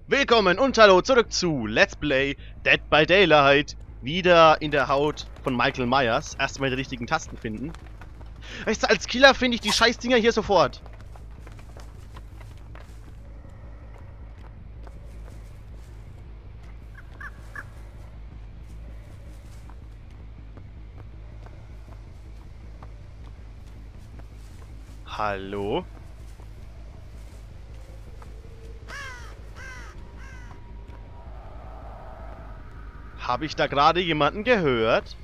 Willkommen und hallo zurück zu Let's Play Dead by Daylight. Wieder in der Haut von Michael Myers. Erstmal die richtigen Tasten finden. Weißt du, als Killer finde ich die Scheißdinger hier sofort. Hallo? Habe ich da gerade jemanden gehört?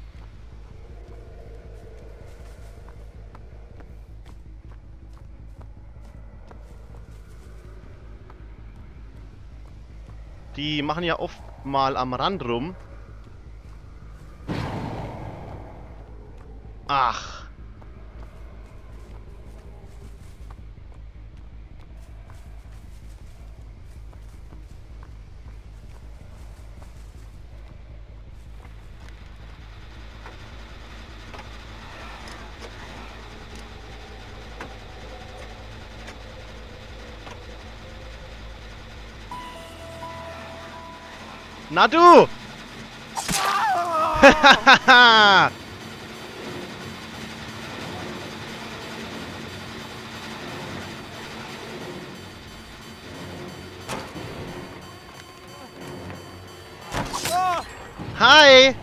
Die machen ja oft mal am Rand rum. Ach. Na du! Hi!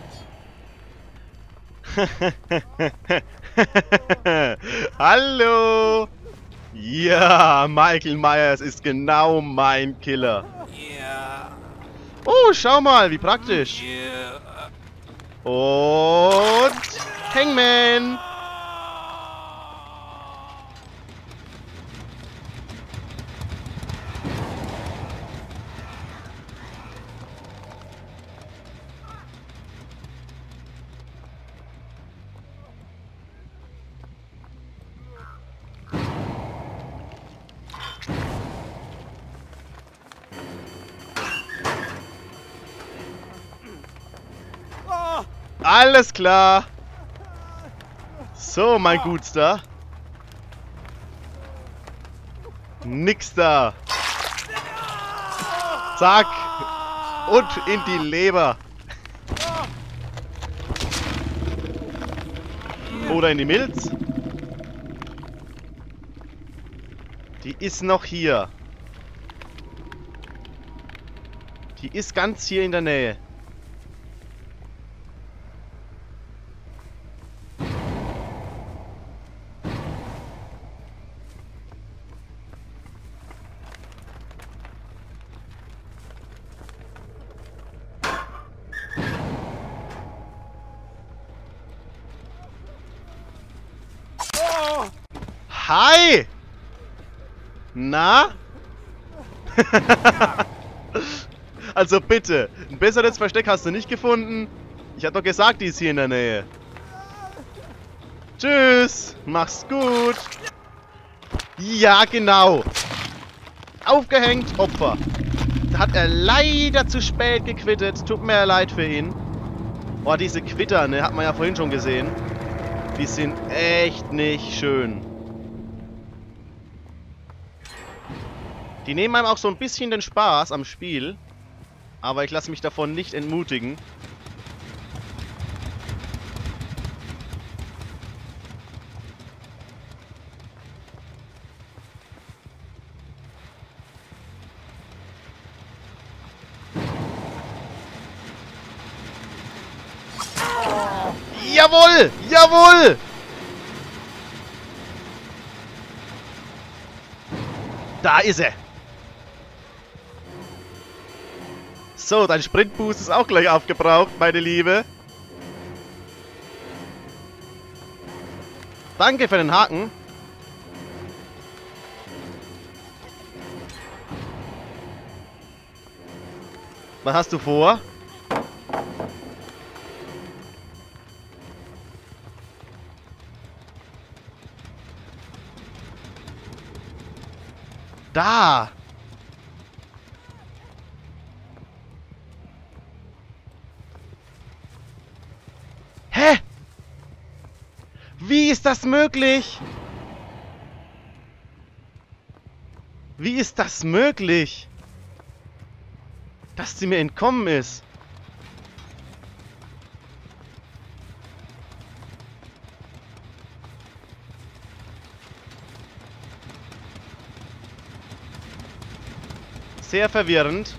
Hallo! Ja, Michael Myers ist genau mein Killer. Ja. Oh, schau mal, wie praktisch. Ja. Und Hangman. Alles klar. So, mein Gutster. Nix da. Zack. Und in die Leber. Oder in die Milz. Die ist noch hier. Die ist ganz hier in der Nähe. Hi! Na? Also bitte, ein besseres Versteck hast du nicht gefunden? Ich hab doch gesagt, die ist hier in der Nähe. Tschüss, mach's gut. Ja, genau. Aufgehängt, Opfer. Da hat er leider zu spät gequittet. Tut mir leid für ihn. Boah, diese Quitter, ne, hat man ja vorhin schon gesehen. Die sind echt nicht schön. Die nehmen einem auch so ein bisschen den Spaß am Spiel. Aber ich lasse mich davon nicht entmutigen. Jawohl! Jawohl! Da ist er! So, dein Sprintboost ist auch gleich aufgebraucht, meine Liebe. Danke für den Haken. Was hast du vor? Da! Hä? Wie ist das möglich? Wie ist das möglich? Dass sie mir entkommen ist. Sehr verwirrend.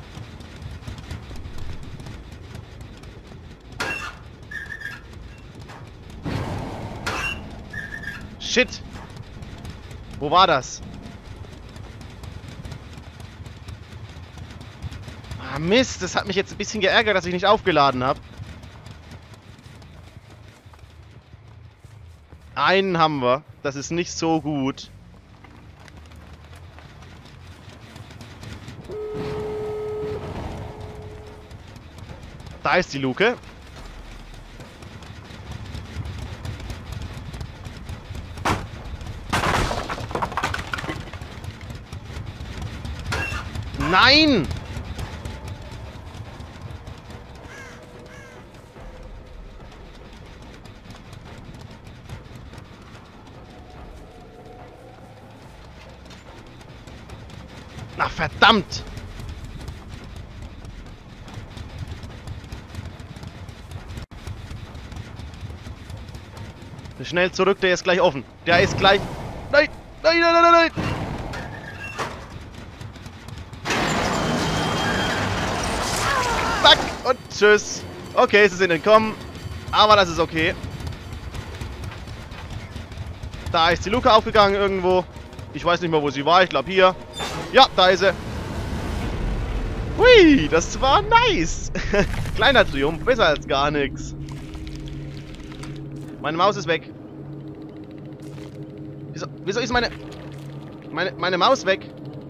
Shit. Wo war das? Ah, Mist. Das hat mich jetzt ein bisschen geärgert, dass ich nicht aufgeladen habe. Einen haben wir. Das ist nicht so gut. Da ist die Luke. Nein! Na verdammt! Schnell zurück, der ist gleich offen. Der ist gleich... Nein! Nein, nein, nein, nein, nein! Zack! Und tschüss. Okay, sie sind entkommen. Aber das ist okay. Da ist die Luke aufgegangen irgendwo. Ich weiß nicht mehr, wo sie war. Ich glaube hier. Ja, da ist sie. Hui, das war nice. Kleiner Triumph, besser als gar nichts. Meine Maus ist weg. Wieso ist meine Maus weg?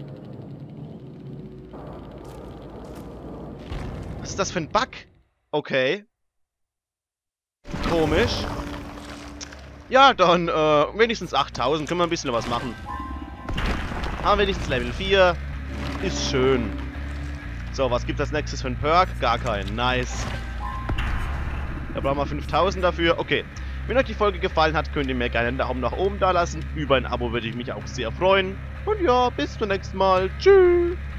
Was ist das für ein Bug? Okay. Komisch. Ja, dann wenigstens 8000. Können wir ein bisschen was machen. Haben wir wenigstens Level 4. Ist schön. So, was gibt das nächstes für einen Perk? Gar keinen. Nice. Da brauchen wir 5000 dafür. Okay. Wenn euch die Folge gefallen hat, könnt ihr mir gerne einen Daumen nach oben da lassen. Über ein Abo würde ich mich auch sehr freuen. Und ja, bis zum nächsten Mal. Tschüss.